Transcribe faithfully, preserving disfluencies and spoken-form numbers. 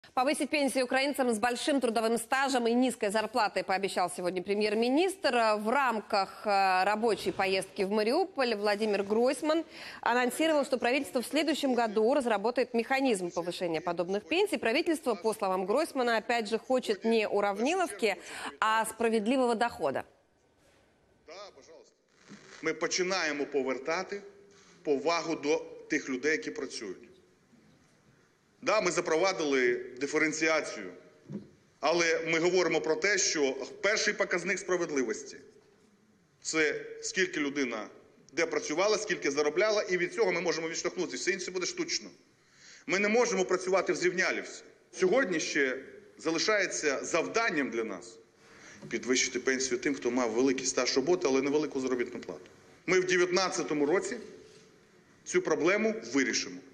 Повысить пенсии украинцам с большим трудовым стажем и низкой зарплатой пообещал сегодня премьер-министр. В рамках рабочей поездки в Мариуполь Владимир Гройсман анонсировал, что правительство в следующем году разработает механизм повышения подобных пенсий. Правительство, по словам Гройсмана, опять же хочет не уравниловки, а справедливого дохода. Ми починаємо повертати повагу до тих людей, які працюють. Да, ми запровадили диференціацію, але ми говоримо про те, що перший показник справедливості – це скільки людина де працювала, скільки заробляла, і від цього ми можемо відштовхнутися. Все інше буде штучно. Ми не можемо працювати в зрівнялівці. Сьогодні ще залишається завданням для нас підвищити пенсію тим, хто мав великий стаж роботи, але невелику заробітну плату. Ми в дві тисячі дев'ятнадцятому році цю проблему вирішимо.